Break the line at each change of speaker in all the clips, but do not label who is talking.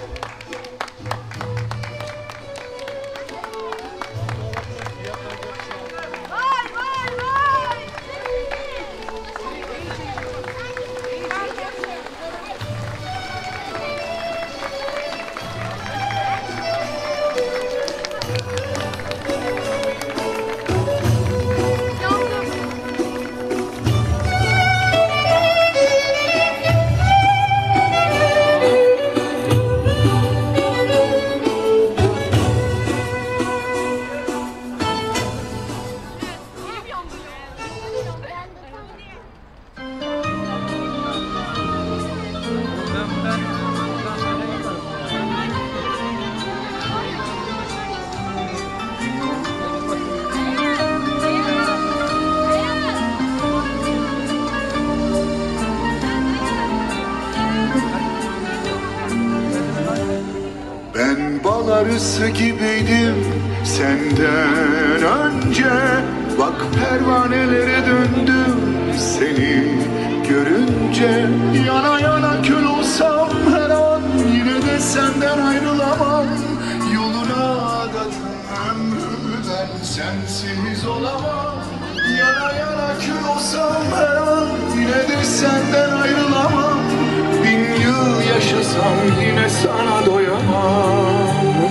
Arısı gibiydim senden önce. Bak pervanelere döndüm seni görünce. Yana yana kül olsam her an yine de senden ayrılamam. Yoluna adadım ömrümü ben sensiz olamam. Yana yana kül olsam her an yine de senden ayrılamam. 1000 yıl yaşasam yine sana doyamam.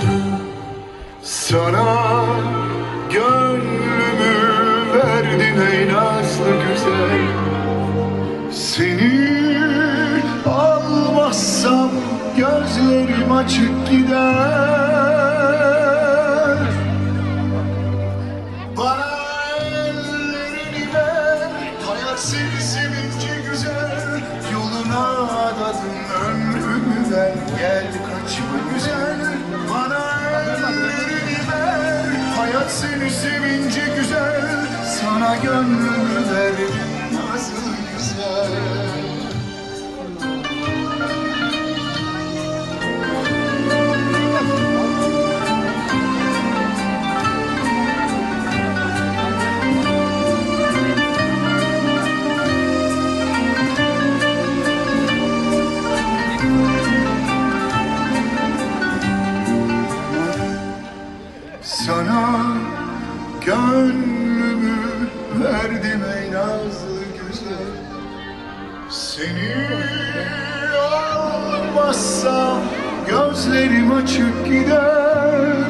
Sana gönlümü verdim ey nazlı güzel. Seni almazsam gözlerim açık gider. Bana ellerini ver, hayat seni sevince güzel. Yoluna adadım ömrümü ben, gel kaçma güzel. Bana ellerini ver, hayat seni sevince güzel. Sana gönlümü verdim nazlı güzel. Sana gönlümü verdim ey nazlı güzel. Seni almazsam gözlerim açık gider.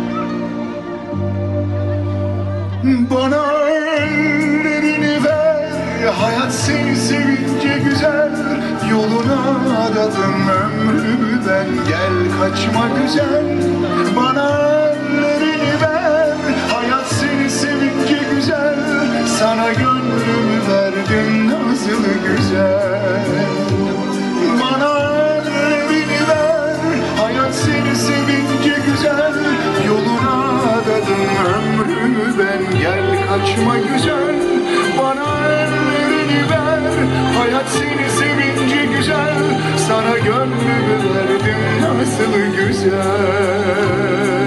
Bana ellerini ver, hayat seni sevince güzel. Yoluna adadım ömrümü ben, gel kaçma güzel. Bana ellerini ver, hayat seni sevince güzel. Sana gönlümü verdim nazlı güzel. Bana ellerini ver, hayat seni sevince güzel. Yoluna adadım ömrümü ben, gel kaçma güzel. Bana ellerini ver, hayat seni sevince güzel. Sana gönlümü verdim nazlı güzel.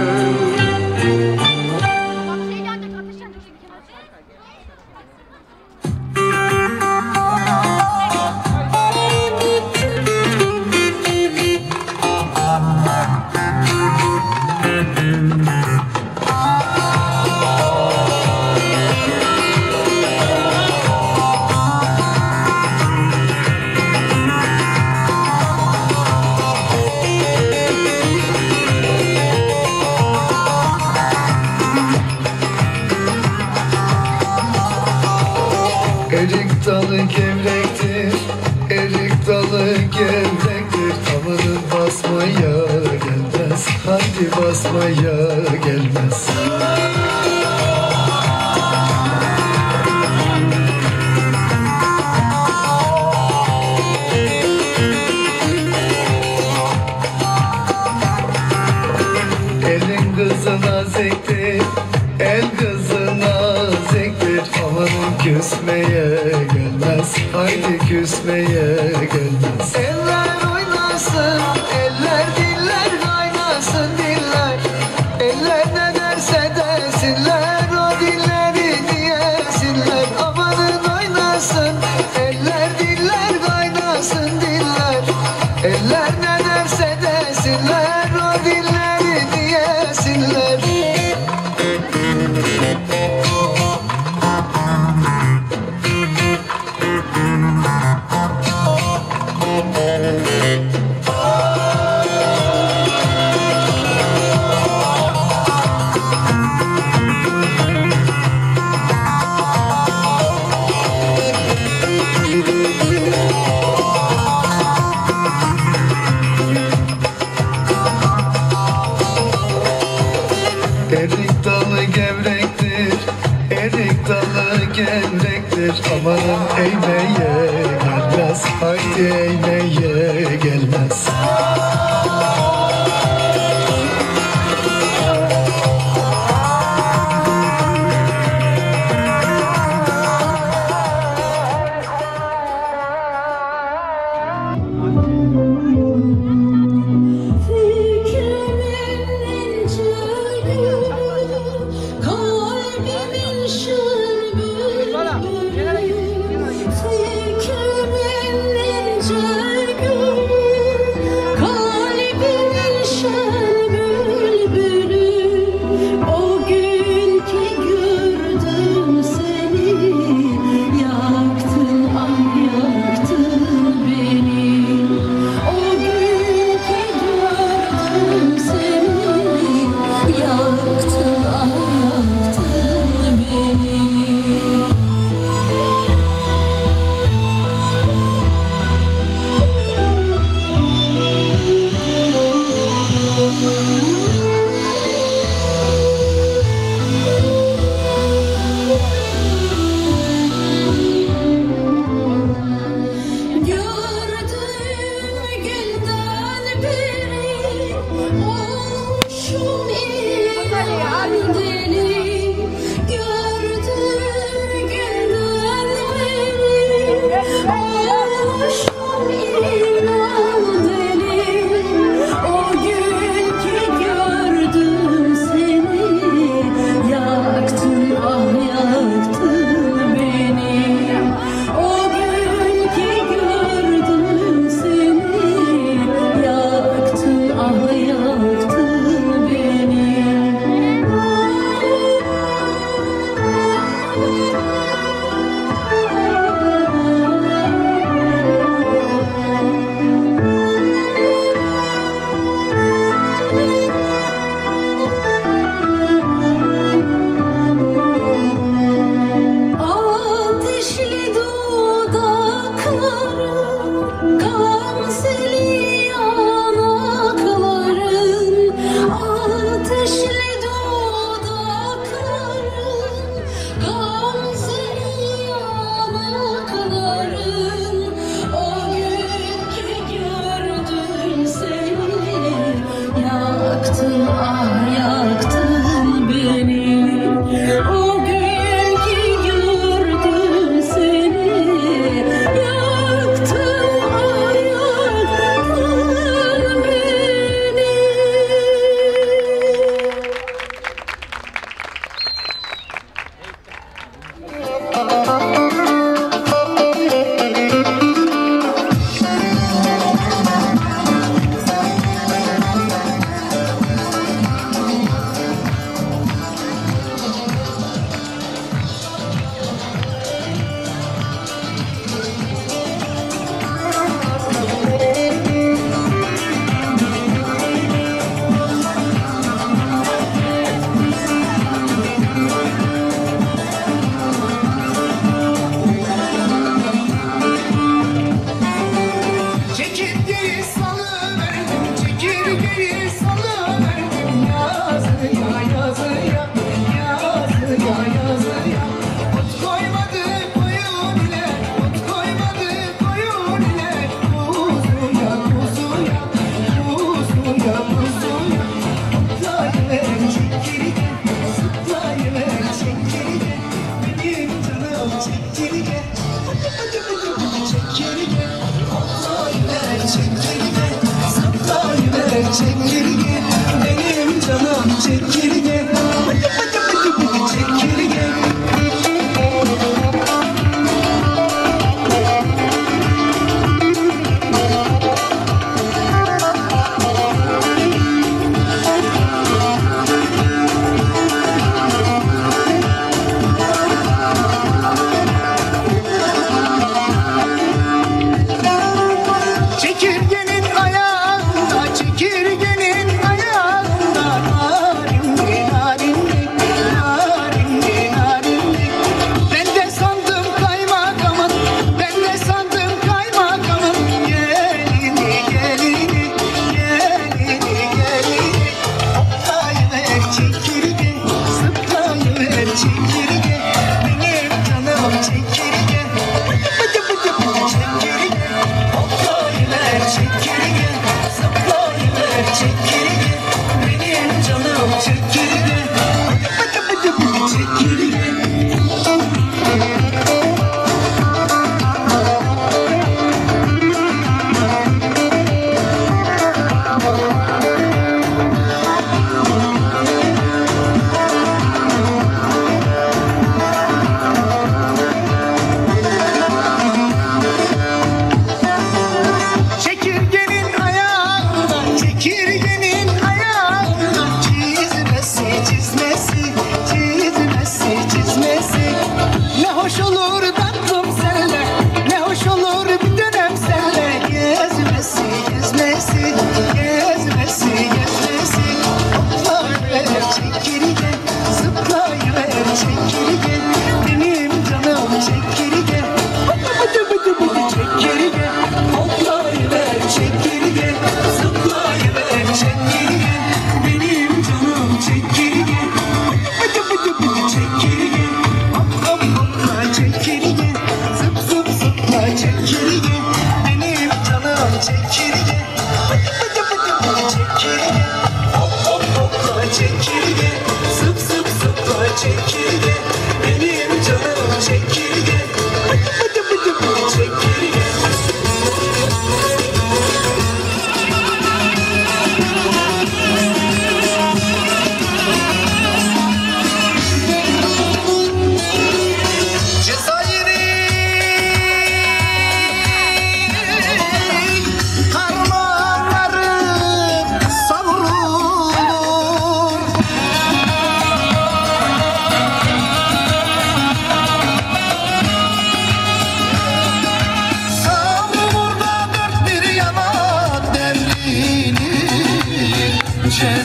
Erik dalı gevrektir, erik dalı gevrektir. Tavanı basmaya gelmez, hadi basmaya gelmez. Elin kızına zektir, el kızına zektir. Havanın küsmeye gelmez, haydi küsmeye gelmez. Eller oynasın, eller diller kaynasın diller. Eller ne derse desinler, o dilleri diyesinler. Havanın oynasın, eller diller kaynasın diller. Eller ne derse desinler. gelir amanın eğmeye gelmez. Haydi eğmeye gelmez.
Çekirge benim canım çekirge, çekirge. Çekirgenin ayağında, çekirgenin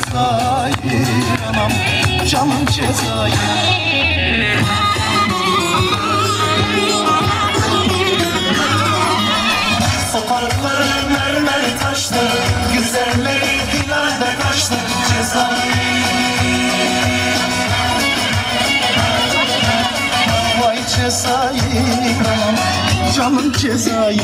Cezayir anam canım Cezayir.
Sokakları mermer taştı, güzelleri hilalde kaçtı. Cezayir,
Vay Cezayir anam canım Cezayir.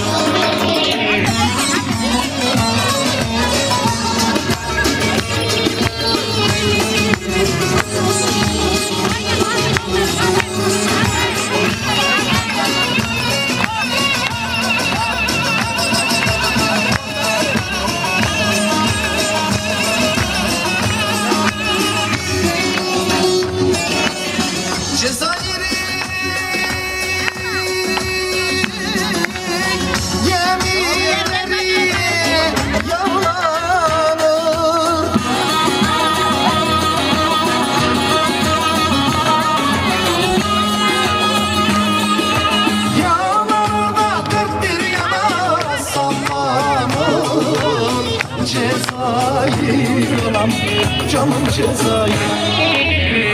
Cezayir anam canım Cezayir.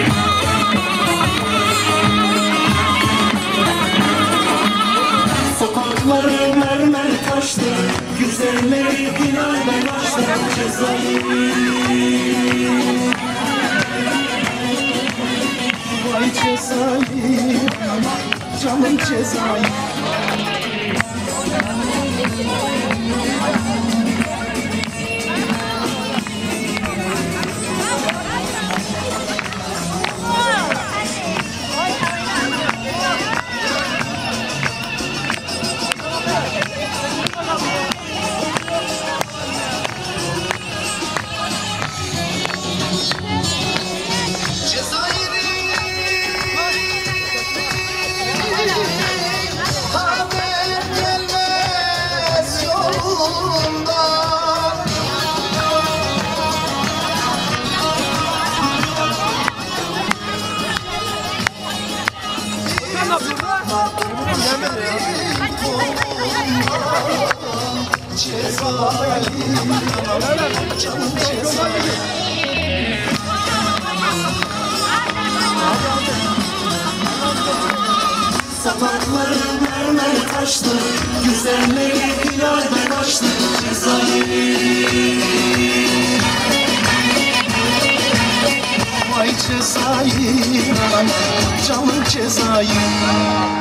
sokakları mermer taştı, güzelleri hilalde kaçtı. Cezayir,
Vay Cezayir anam canım Cezayir.
sokakları mermer taştı, güzelleri hilalde kaçtı. Cezayir,
Vay Cezayir anam canım Cezayir.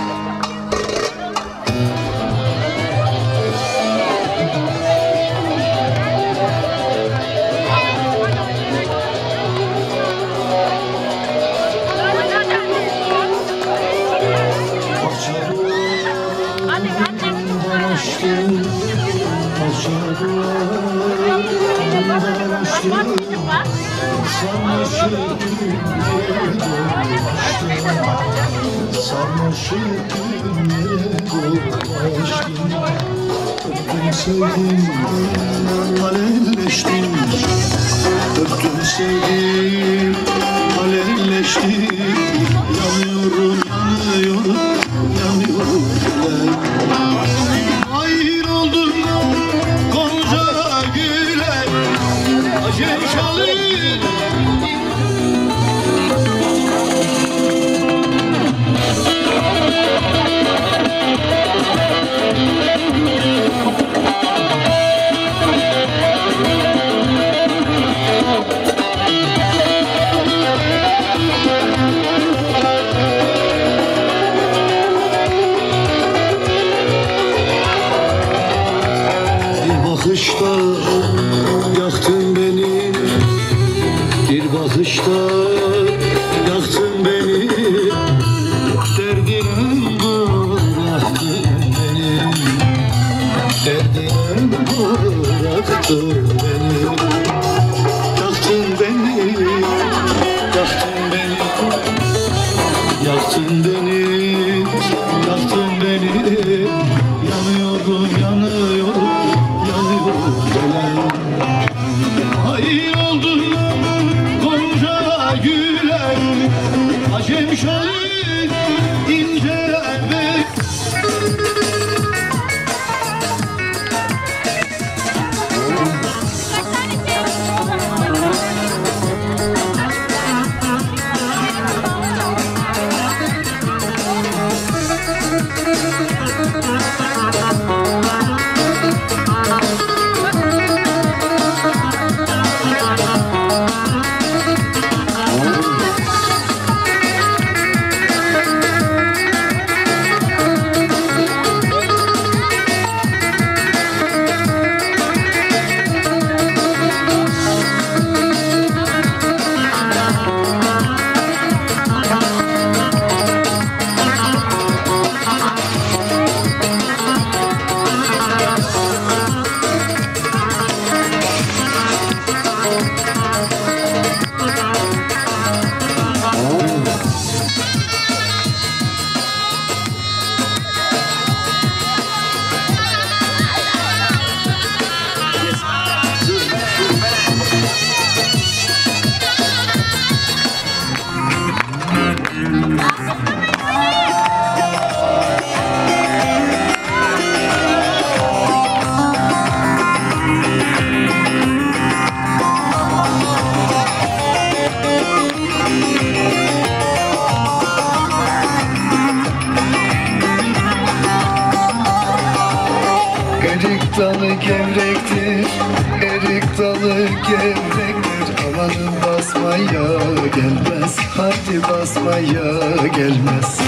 Sarmaşık günlere dolaştım, öptüm sevdim, alevleştim. Öptüm sevdim, alevleştim. Yanıyorum, yanıyorum, yanıyorum. Hayır oldum Gonca güler, acem şalı. bakışta yaktın beni, bir bakışta yaktın beni, derdine bıraktın beni, derdine bıraktın beni, yaktın beni, yaktın beni, yaktın beni, yaktın beni, yanıyorum, yanıyorum. Ay oldun Gonca güler, acem şahin ince bek. Erik dalı gevrektir, erik dalı gevrektir. Amanın basmaya gelmez, hadi basmaya gelmez.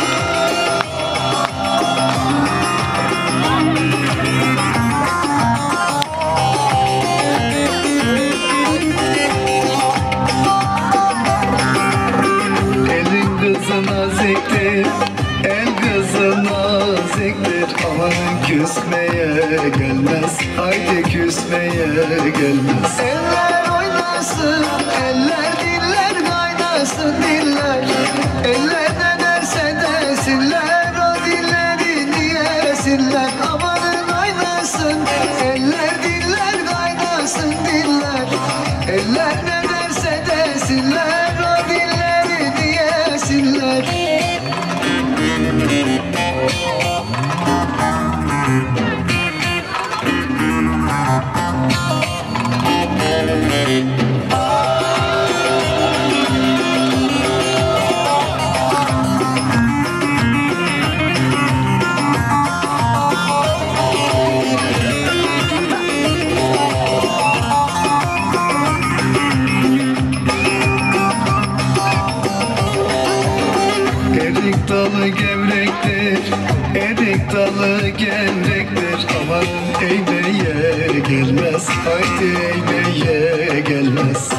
Elin kızı naziktir, el kızı naziktir. Amanın küsmeye gelmez, haydi küsmeye gelmez. Eller oynasın, eller diller kaynasın diller. Eller ne derse desinler, o dilleri diyesinler. Amanın oynasın, eller diller kaynasın diller. Eller ne derse desinler, o dilleri diyesinler. Erik dalı gevrektir, erik dalı gevrektir. Amanın eğmeye gelmez, haydi eğmeye gelmez.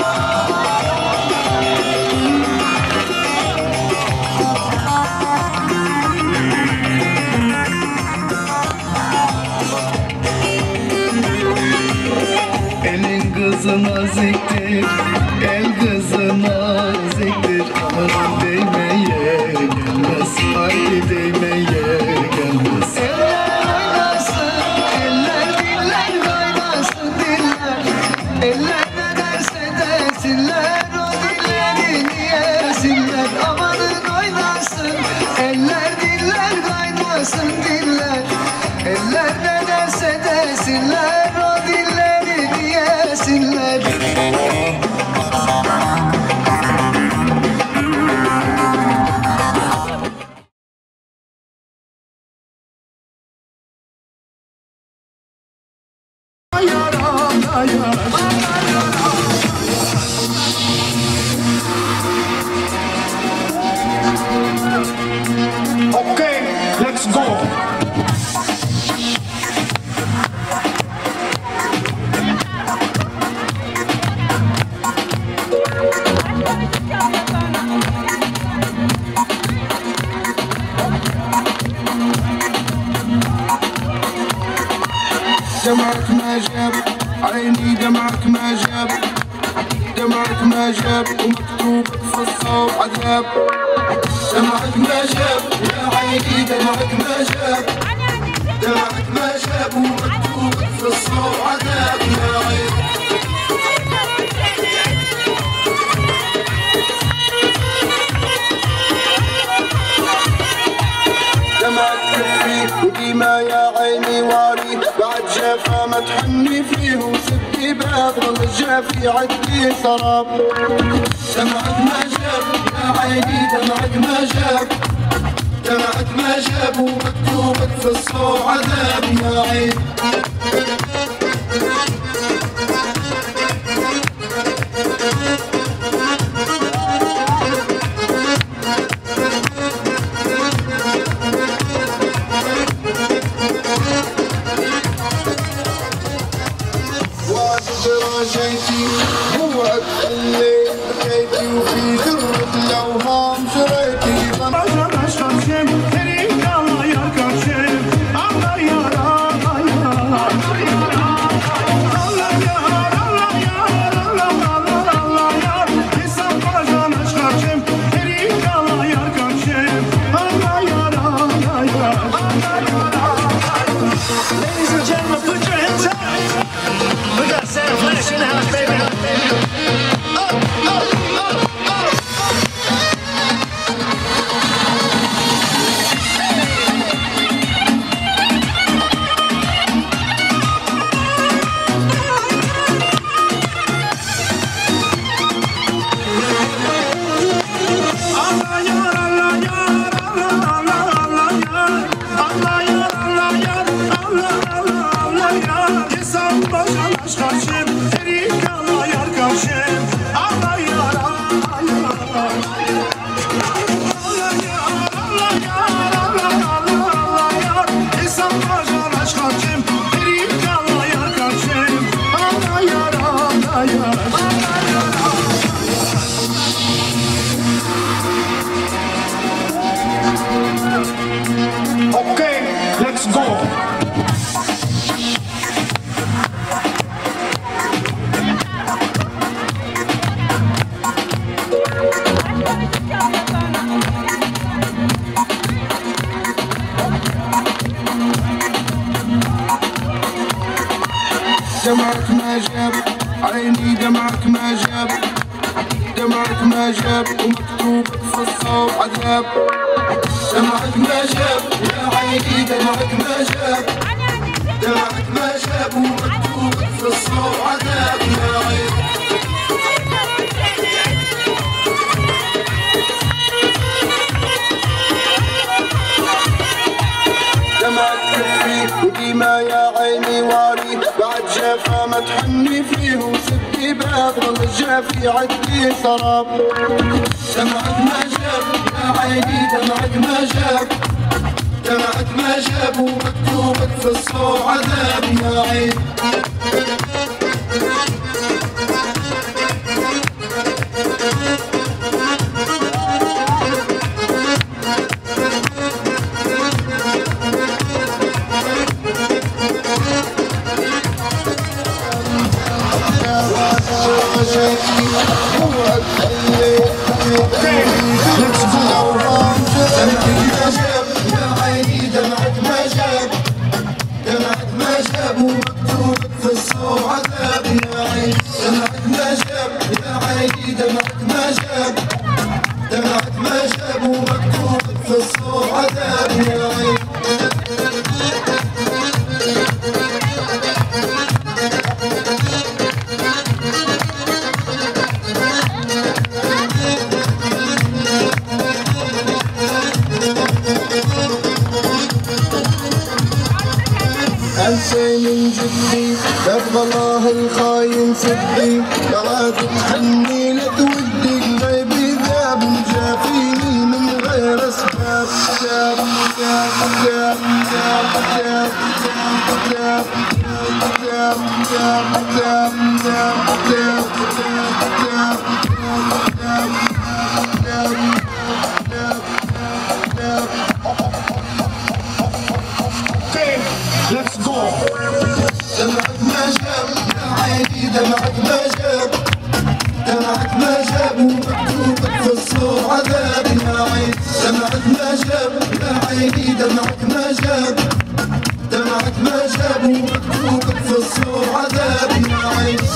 Elin kızı naziktir, el kızı naziktir. Amanın değmeye gelmez, haydi değmeye gelmez. Eller oynasın, eller diller kaynasın diller. Eller ne derse desinler, o dilleri diyesinler. Amanın oynasın, eller diller kaynasın diller. Eller ne derse desinler, o dilleri diyesinler.
Okay, let's go.
دمعك ما جاب عيني، دمعك ما جاب، دمعك ما جاب ومكتوب في الصوب عذاب. دمعك ما جاب يا عيني، دمعك ما جاب، دمعك ما جاب ومكتوب في الصوب عذاب يا عيني. دمعك كفي وديما يا عيني واري، بعد جافا ما تحني فيه وسدي باب ظل جافي عدي سراب. دمعك ما جاب يا عيني، دمعك ما جاب، دمعك ما جاب ومكتوبك في الصوب عذاب يا عيني. جيتي موعد الليل بكيتي وفي ذرة الأوهام جريتي.
Ladies and gentlemen, put your hands up. We got Sam Flash in the house, baby.
دمعك ما جاب عيني دمعك ما جاب دمعك ما جاب ومكتوب في الصوب عذاب دمعك ما جاب يا عيني دمعك ما جاب دمعك ما جاب ومكتوب في الصوب عذاب يا عيني دمعك كفي وديما يا عيني واري بعد جافا ما تحني فيه وسبتي باب ظل جافي عدي سراب دمعك ما جاب يا عيني دمعك ما جاب دمعك ما جاب ومكتوبك في الصوت عذاب يا عيني انسى من جدي تبغى الله الخاين سدي يا عاد تحني لا تودي قلبي ذاب جافيني من غير اسباب جاب جاب جاب جاب جاب جاب جاب جاب جاب جاب جاب
Let's go.
دمعك ما جاب يا عيني دمعك ما جاب دمعك ما جاب ومكتوبك في الصور عذاب يا عيني دمعك ما جاب يا عيني دمعك ما جاب دمعك ما جاب ومكتوبك في الصور عذاب يا عيني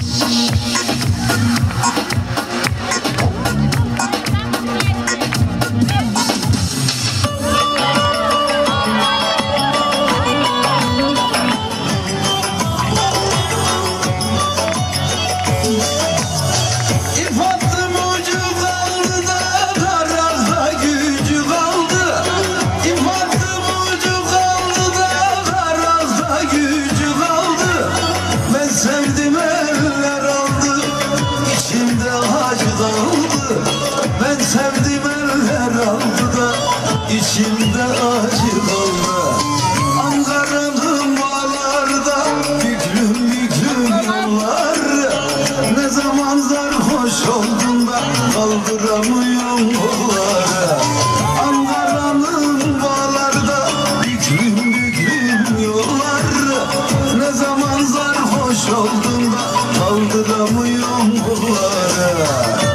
Sevdim eller aldı da içimde acı kaldı. Ankara'nın bağlarda büklüm büklüm yollar. Ne zaman sarhoş oldum da kaldıramıyorum kolları. Ankara'nın bağlarda büklüm büklüm yollar. Ne zaman sarhoş oldum da kaldıramıyorum kolları.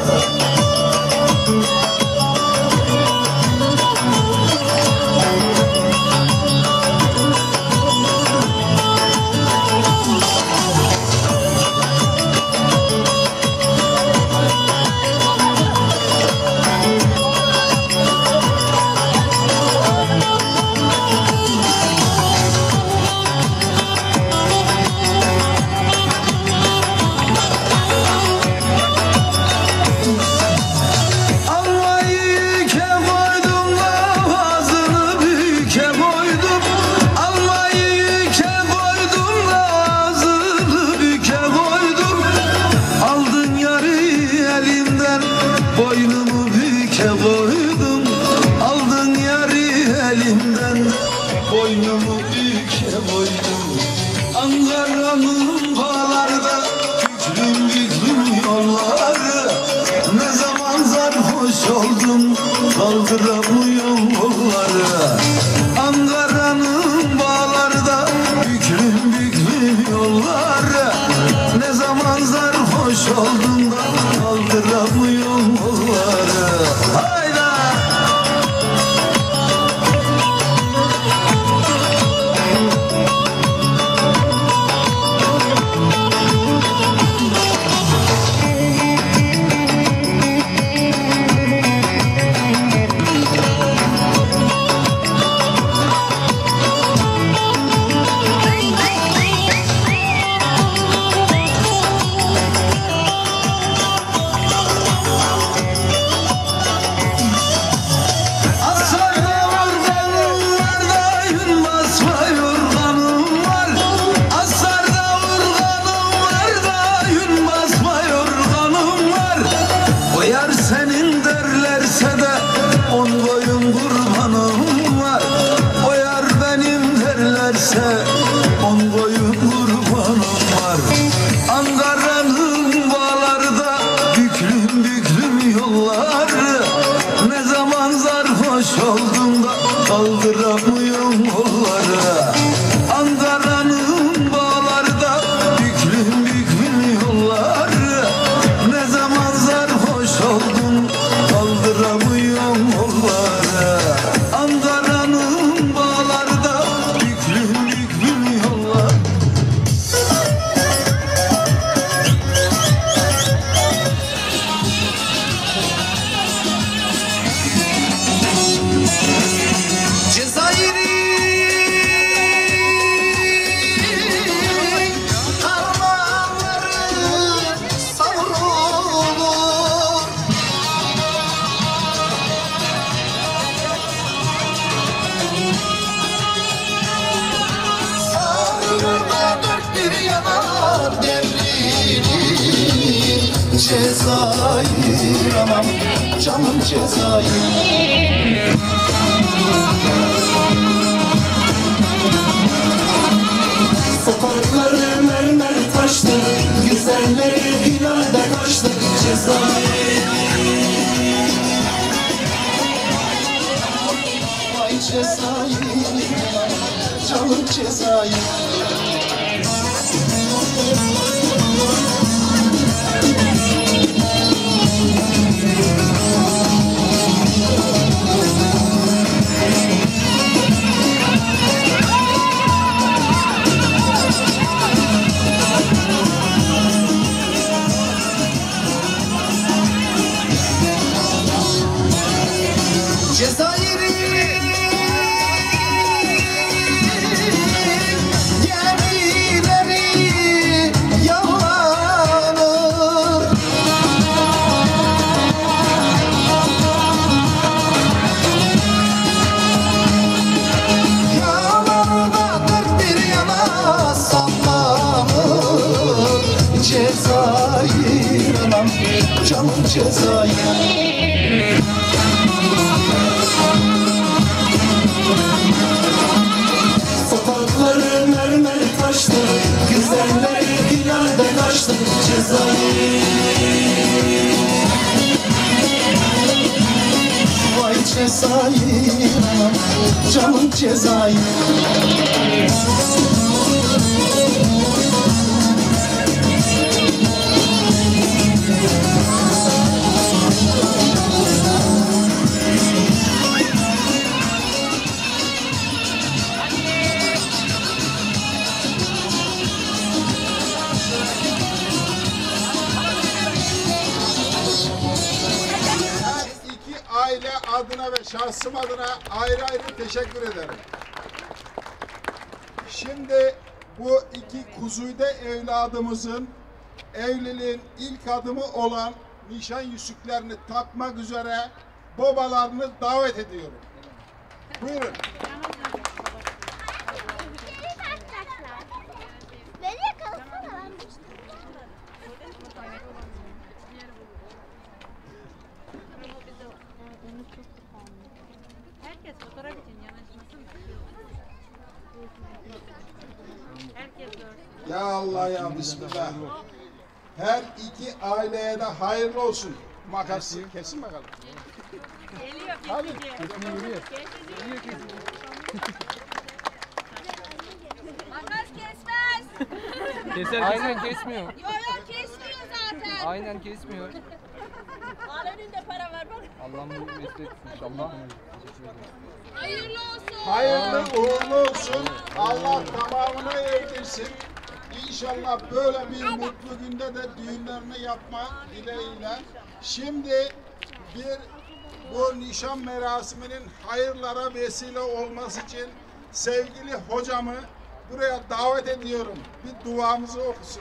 Boynumu büke koydum, aldın yarı elimden. Boynumu büke koydum, Ankara'nın bağlarda büklüm büklüm yolları. Ne zaman sarhoş oldum, kaldıramıyorum kolları. Ankara'nın bağlarda büklüm büklüm yolları. Ne zaman sarhoş oldum da kaldıramıyorum kolları. Hayda! kaldıramıyorum yolları. Ankara'nın bağlarda büklüm büklüm yolları. Ne zaman sarhoş oldum kaldıramıyorum yolları. Ankara'nın bağlarda büklüm büklüm yolları.
Cezayir anam, canım Cezayir. Sokakları mermer taştı, güzelleri hilalde kaçtı. Cezayir, vay Cezayir, canım Cezayir. Cezayir anam, canım Cezayir. Sokakları mermer taştı, güzelleri hilalde kaçtı. Cezayir, vay Cezayir anam, canım Cezayir.
Aile adına ve şahsım adına ayrı ayrı teşekkür ederim. Şimdi bu iki kuzuyda evladımızın evliliğin ilk adımı olan nişan yüzüklerini takmak üzere babalarını davet ediyorum. Buyurun.
Herkes fotoğraf için yanaşmasın. Herkes görsün.
Ya Allah ya Bismillah. Her iki aileye de hayırlı olsun. Makas kesin bakalım.
Geliyor
Hadi.
Makas kesmez.
Keser, aynen kesmiyor.
Yo yo kesmiyor zaten.
Aynen kesmiyor.
Al önünde para var bak.
Allah'ım bunu mesut etsin inşallah.
Hayırlı olsun.
Hayırlı uğurlu olsun. Allah tamamına erdirsin. İnşallah böyle bir mutlu günde de düğünlerini yapma dileğiyle. Şimdi bu nişan merasiminin hayırlara vesile olması için sevgili hocamı buraya davet ediyorum. Bir duamızı okusun.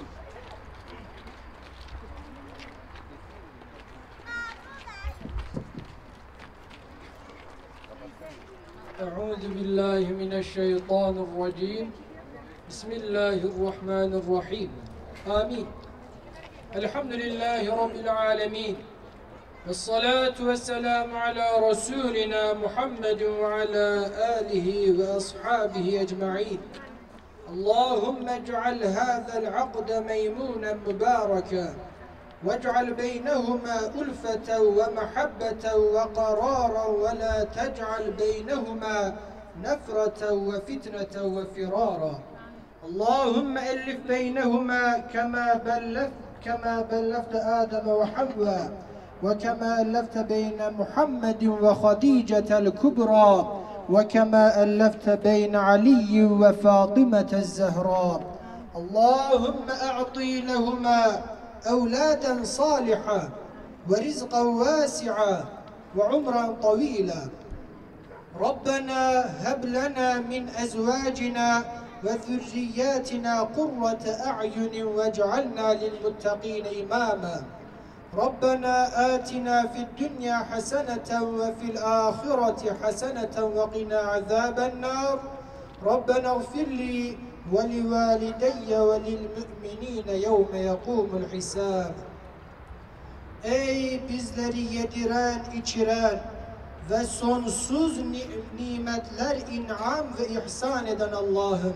أعوذ بالله من الشيطان الرجيم بسم الله الرحمن الرحيم آمين الحمد لله رب العالمين والصلاة والسلام على رسولنا محمد وعلى آله وأصحابه أجمعين اللهم اجعل هذا العقد ميمونا مباركا واجعل بينهما ألفة ومحبة وقرارا ولا تجعل بينهما نفرة وفتنة وفرارا اللهم ألف بينهما كما بلفت آدم وحواء وكما ألفت بين محمد وخديجة الكبرى وكما ألفت بين علي وفاطمة الزهراء اللهم أعطي لهما أولادا صالحا ورزقا واسعا وعمرا طويلا ربنا هب لنا من أزواجنا وذرياتنا قرة أعين واجعلنا للمتقين إماما ربنا آتنا في الدنيا حسنة وفي الآخرة حسنة وقنا عذاب النار ربنا اغفر لي ولوالدي وللمؤمنين يوم يقوم الحساب Ey bizleri yediren, içiren ve sonsuz nimetler in'am ve ihsan eden Allah'ım.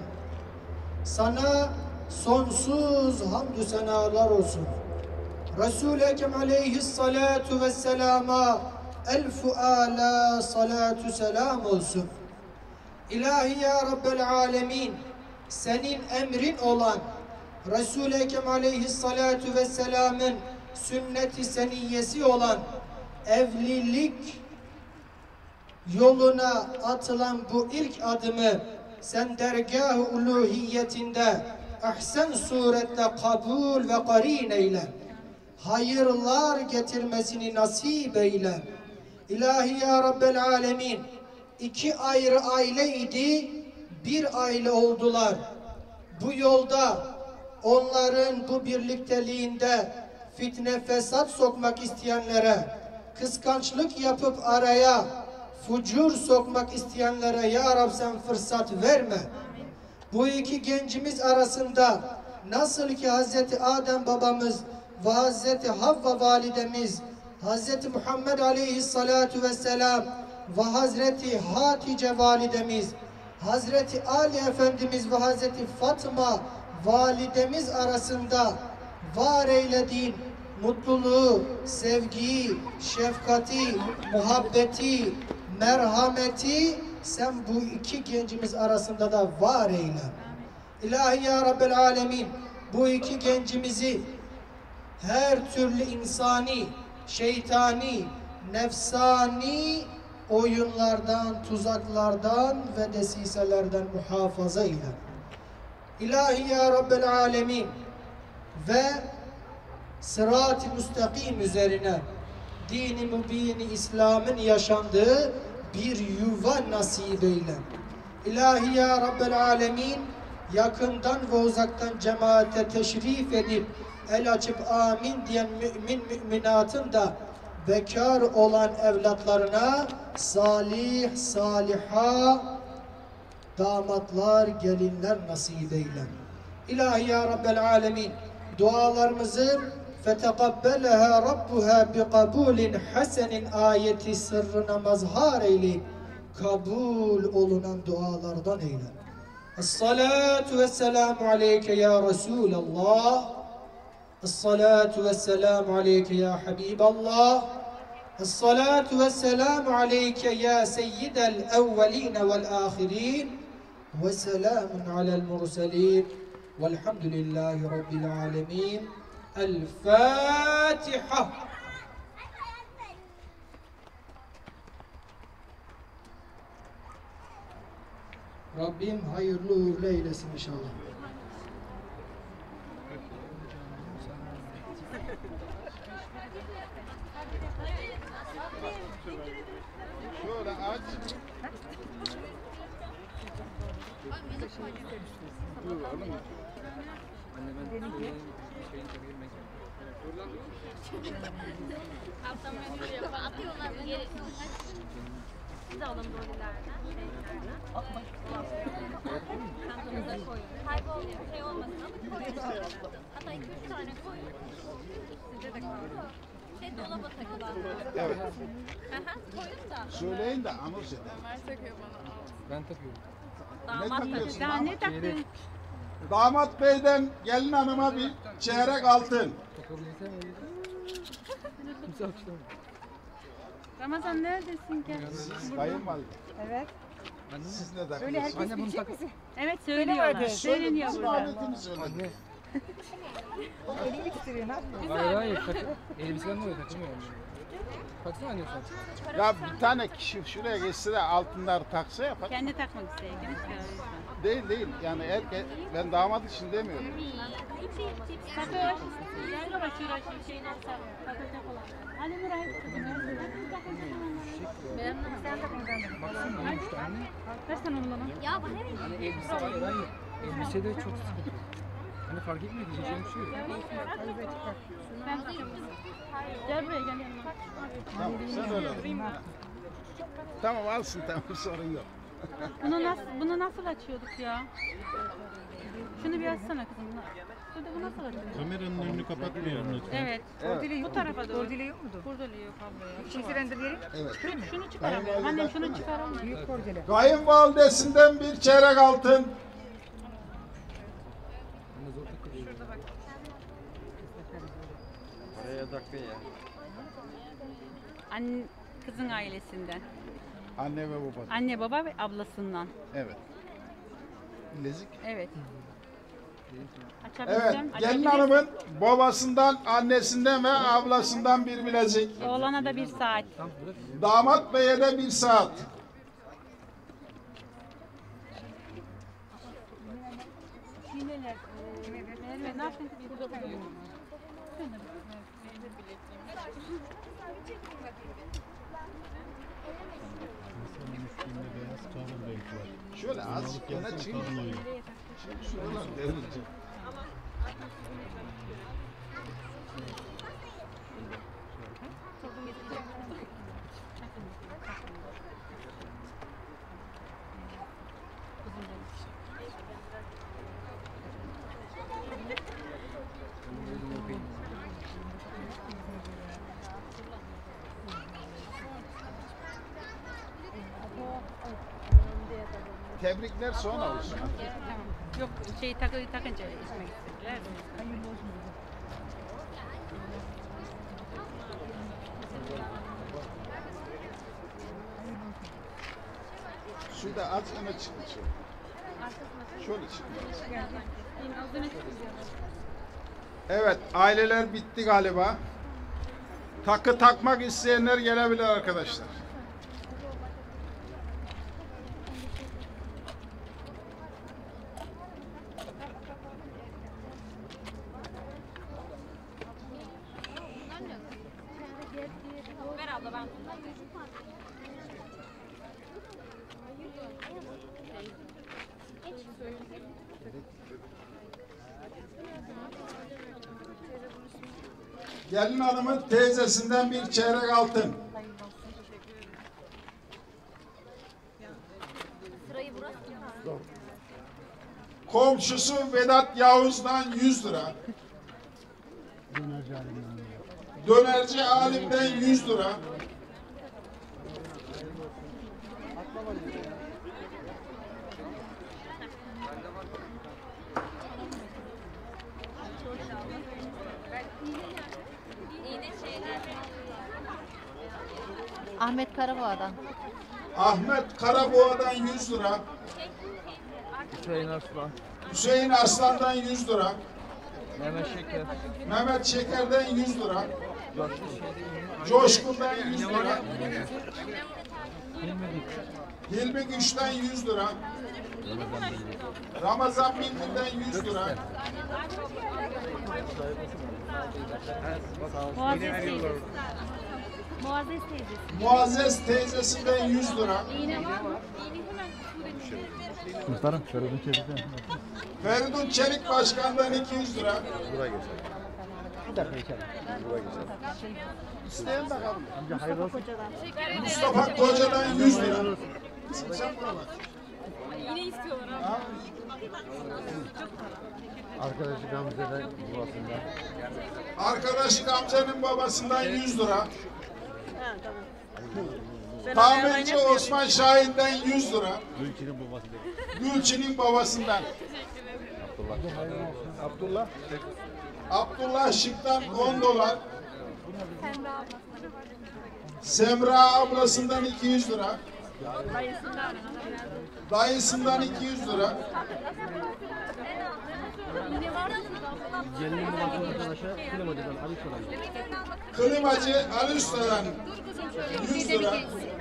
Sana sonsuz hamdü senalar olsun. Resul-i Ekrem aleyhissalatu vesselama elfu ala salatu selam olsun. İlahi ya Rabbel alemin, senin emrin olan Resul-i Ekrem aleyhissalatu vesselamın sünnet-i seniyyesi olan evlilik yoluna atılan bu ilk adımı sen dergâh-ı uluhiyetinde ahsen surette kabul ve karin eyle. Hayırlar getirmesini nasip eyle. İlahi ya Rabbel alemin, iki ayrı aileydi, bir aile oldular. Bu yolda onların bu birlikteliğinde fitne fesat sokmak isteyenlere, kıskançlık yapıp araya fucur sokmak isteyenlere ya Rab sen fırsat verme. Bu iki gencimiz arasında nasıl ki Hazreti Adem babamız ve Hazreti Havva validemiz, Hazreti Muhammed aleyhissalatu vesselam ve Hazreti Hatice validemiz, Hazreti Ali Efendimiz ve Hazreti Fatıma validemiz arasında var eylediğin mutluluğu, sevgiyi, şefkati, muhabbeti, merhameti sen bu iki gencimiz arasında da var eyle. İlahi ya Rabbel alemin, bu iki gencimizi her türlü insani, şeytani, nefsani oyunlardan, tuzaklardan ve desiselerden muhafaza eyle. İlahi ya Rabbel alemin ve sırat-ı müstakim üzerine dini mübini İslam'ın yaşandığı bir yuva nasip eyle. İlahi ya Rabbel alemin, yakından ve uzaktan cemaate teşrif edip el açıp amin diyen mümin müminatın da bekar olan evlatlarına salih saliha damatlar, gelinler nasip eyle. İlahi ya Rabbel alemin, dualarımızı فَتَقَبَّلَهَا رَبُّهَا بِقَبُولٍ حَسَنٍ ayeti sırrına mazhar eyleyip kabul olunan dualardan eyle. Es-salatu vesselamu aleyke ya Resulallah. Es-salatu vesselamu aleyke ya Habiballah. Es-salatu vesselamu aleyke ya seyyidel evveline vel ahirin. Ve selamun alel murselin. Velhamdülillahi Rabbil alemin. El-Fatiha. Rabbim hayırlı uğurlu eylesin inşallah.
Şöyle aç.
Atıyorlar mı geri? Siz alın dolilerden, şeylerden. Çantanıza koyun. Kayboluyor, şey olmasın ama koyun. Hatta 2-3 tane koyun. Size de koyun. Şey dolaba takılanlar.
Evet.
Koyun da.
Söyleyin de anons edin.
Ben takıyorum.
Damat
takıyorsun?
takıyor. Ne takıyorsun?
Damat beyden gelin hanıma bir çeyrek altın.
Takabilirsem öyle. Kimse alkışlamıyor.
Ramazan neredesin ki?
Kayınvalide.
Evet.
Siz ne takıyorsunuz?
Öyle herkes
Anne bunu
bilecek
tak.
misin?
Evet söylüyorlar. Söyleniyor
Bizim
burada.
adetini söyleyin.
Anne.
Elini titriyor, ne yapıyorsun?
Hayır hayır tak. Elbiselerini öyle takılmıyor. Taksana anne sen.
Ya bir tane kişi şuraya geçse de altınları taksa yapar.
Kendi takmak isteyen.
Değil. Yani erkek, ben damat için demiyorum.
Takıyor. Şuraya bak şuraya şeyden takacak olan. Hadi Nuray.
Sen de buradan.
Baksana olmuş da anne.
Versen onu bana. Ya bana ne?
Hani elbise var ya hayır. Elbisede çok sıkıntı. Hani fark etmiyor diyeceğim bir şey yok.
Ben takıyorum. Gel buraya gel yanıma.
Tamam, sen öyle. Tamam alsın, tamam sorun yok.
Bunu nasıl açıyorduk ya? Şunu bir açsana kızım. Şurada bu nasıl açıyorduk?
Kameranın önünü kapatmıyorum lütfen.
Evet. Bu tarafa doğru. Kordili yok mudur? Kordili yok abla ya.
Şey sirendirleri.
Şunu çıkaramıyorum. Annem şunu çıkaramıyor.
Büyük kordili.
Kayınvalidesinden bir çeyrek altın.
Anne zor takılıyor.
Anne kızın ailesinden.
Anne ve baba.
Anne baba ve ablasından.
Evet. Bilezik.
Evet.
Evet,
Açabilsem.
gelin hanımın babasından, annesinden ve ablasından bir bilezik.
Oğlana da bir saat.
Damat beye de bir saat.
Şineler. Evet, ne yaptın? Burada koyuyorum.
Şöyle azıcık yana çıkın. Şuralar devrilecek. Tebrikler sonra olsun.
Yok takınca içmek istediler.
Şurada az öne çıkın şöyle. Şöyle çıkın. Evet, aileler bitti galiba. Takı takmak isteyenler gelebilir arkadaşlar.
Ver abla ben.
Gelin hanımın teyzesinden bir çeyrek altın.
Sırayı burası.
Komşusu Vedat Yavuz'dan 100 lira. Dönerci Alim'den 100 lira.
Ahmet Karaboğa'dan.
Ahmet Karaboğa'dan 100 lira.
Hüseyin Aslan,
Hüseyin Arslan'dan 100 lira.
Mehmet Şeker,
Mehmet Şeker'den 100 lira. Coşkun'dan 100 lira. Hilmi Güç'ten 100 lira. Ramazan Bilgin'den 100 lira.
Muazzez teyzesi. Muazzez teyzesi.
Muazzez teyzesinden 100 lira.
İğne var mı?
Muhtarım şöyle bir çevirsen.
Feridun Çelik Başkan'dan 200 lira. İsteyen bakalım. Mustafa Koca'dan 100 lira. Sen buna bak.
Yine istiyorlar abi.
Arkadaşı Gamze'den babasından.
Arkadaşı Gamze'nin babasından 100 lira. Tamirci Osman Şahin'den 100 lira.
Gülçin'in babasından.
Gülçin'in babasından.
Abdullah.
Abdullah Şık'tan 10 dolar. Semra ablasından 200 lira. Dayısından 200 lira.
Gelinin babasının arkadaşa klimacıdan Ali Soran.
Klimacı Ali Usta'dan 100 lira.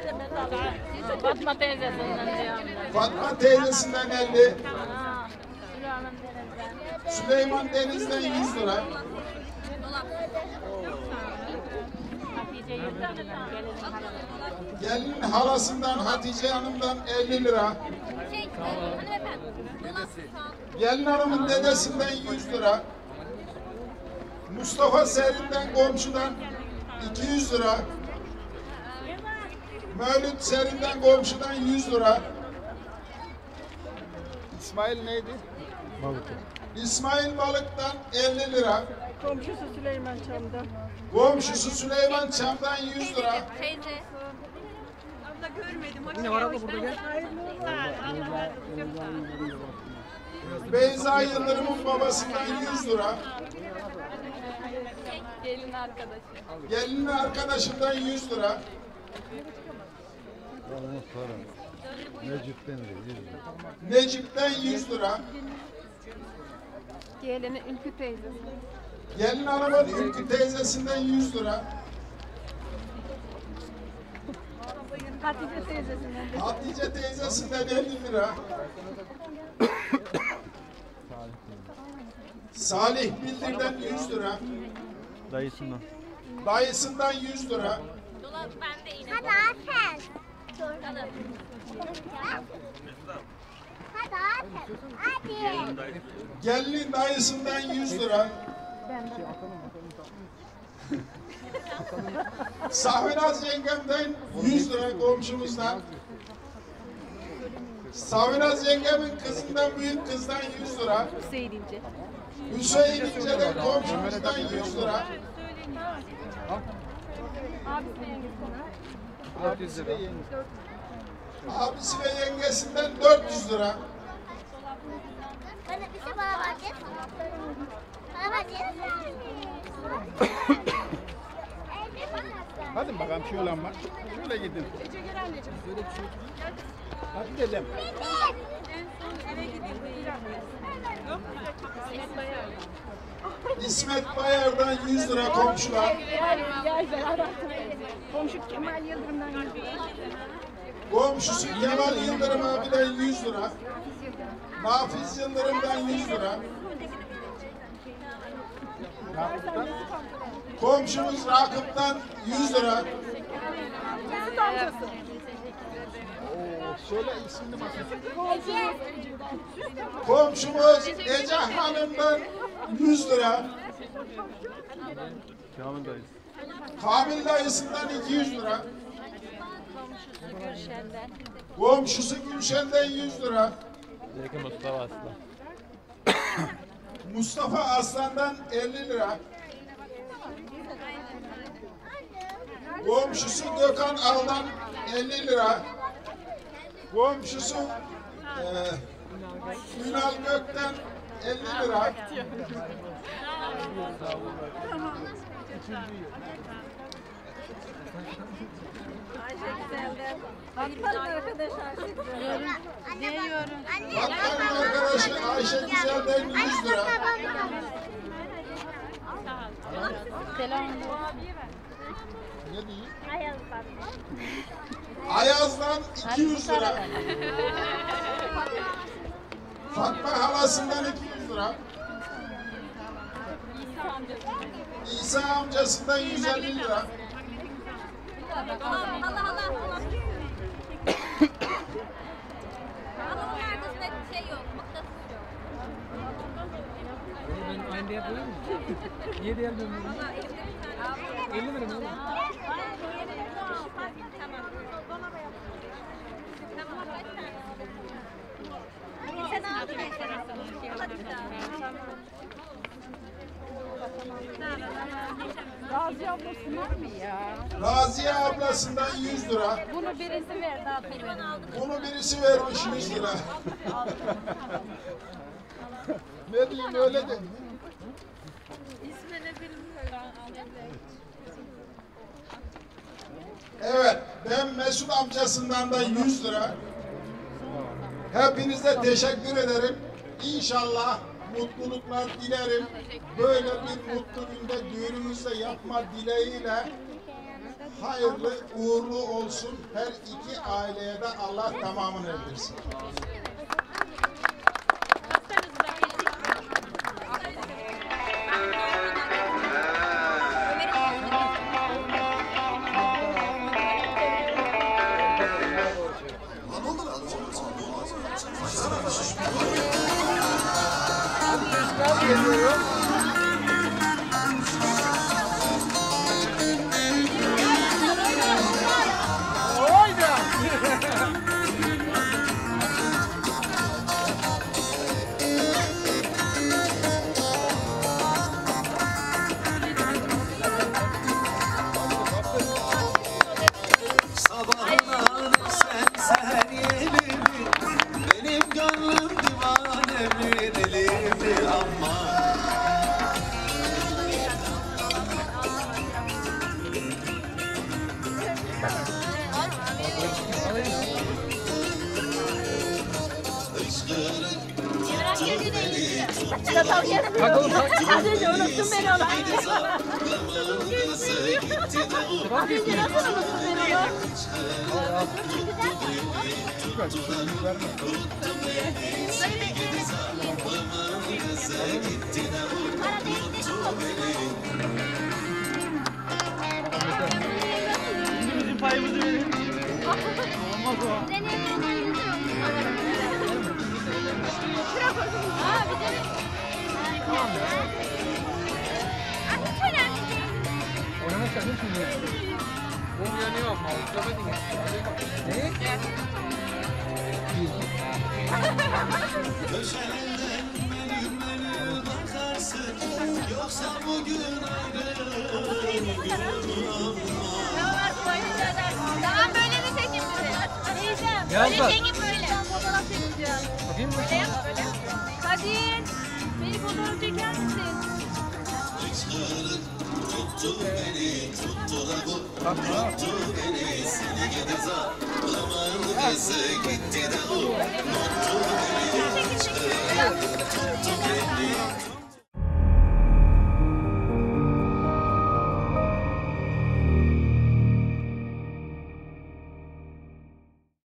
Fatma teyzesinden diyor.
Fatma teyzesinden 50. Süleyman Deniz'den 100 lira. Gelinin halasından Hatice Hanım'dan 50 lira. Gelin hanımın dedesinden 100 lira. Mustafa Serin'den komşudan 200 lira. Mevlüt Serin'den komşudan 100 lira. İsmail neydi?
Balık.
İsmail Balık'tan 50 lira.
Komşusu Süleyman Çam'da.
Komşusu Süleyman Çam'dan 100 lira.
Teyze.
Yine var abla burada gel.
Beyza Yıldırım'ın babasından 100 lira.
Gelin arkadaşı.
Gelinin arkadaşından 100 lira. Necip'ten 100 lira.
Gelini Ülkü teyzesi.
Gelin hanımın Ülkü teyzesinden 100 lira.
Hatice teyzesinden de.
Hatice teyzesinden 50 lira. Salih Bildir'den 100 lira.
Dayısından.
Dayısından 100 lira.
Dolap bende yine.
Hadi Afer. Hadi Afer. Hadi.
Gelinin dayısından 100 lira. Safinaz yengemden 100 lira komşumuzdan. Safinaz yengemin kızından büyük kızdan 100 lira.
Hüseyin İnce.
Hüseyin İnce'den komşumuzdan 100 lira.
Abisi ve yengesi.
Abisi ve yengesinden 400 lira.
Bana bir şey bana bakın. Bana bakın.
Hadi bakalım şöyle ama. Şöyle gidin. Hadi gidelim. İsmet Bayar'dan 100 lira komşular.
Komşu Kemal Yıldırım'dan 100 lira.
Komşusu Kemal Yıldırım abiden 100 lira. Nafiz Yıldırım'dan 100 lira. Komşumuz Rakıp'tan 100 lira. Söyle isimli komşumuz Ece Hanım'dan 100 lira.
Kamil dayısı.
Kamil dayısından 200 lira.
Komşusu Gülşen'den.
Komşusu Gülşen'den 100 lira.
Zeki Mustafa Aslan.
Mustafa Aslan'dan 50 lira. Komşusu Gökhan Al'dan 50 lira. Komşusu Ünal Gök'ten 50 lira.
Fatma'nın arkadaşı diyorum.
Fatma'nın arkadaşı Ayşe Güzel'den 100 lira.
Selam.
Ne diyeyim? Ayaz'dan 200 lira. Fatma halasından 200 lira. İsa amcasından 150 lira.
Allah. Ama onun arkasında şey yok. Mıknatıs yok.
Ben aynı diğer koyayım mı? Niye diğer dönmüyorum? 50 lira mı?
Sen aldın
Raziye ablası var mı ya?
Raziye ablasından 100 lira.
Bunu birisi verdi hatırlıyorum.
Bunu birisi vermiş 100 lira. Ne diyeyim öyle de.
İsmini bilmiyorum.
Evet ben Mesut amcasından da 100 lira. Hepinize teşekkür ederim. İnşallah mutluluklar dilerim. Böyle bir mutlu günde düğünümüzde yapma dileğiyle hayırlı, uğurlu olsun. Her iki aileye de Allah tamamını erdirsin.
Az önce unuttum ben onu. Az önce nasıl unuttum ben onu?
Bizim payımızı verin. Olmaz o.
Oynamak istedim şimdi. Bu yanıyor ama uzamadın ya. Ne?
Yoksa bugün
Tamam böyle de çekin bizi. Teyzem
Yaz
böyle
bak.
çekin böyle. Fotoğraf çekeceğim.
Bakayım mı?
Böyle yap böyle. Kadir beni fotoğraf çeker misin?
tuttu beni, tuttu da bu, tuttu beni, seni gidi zamanın kızı gitti de o, tuttu beni, tuttu beni.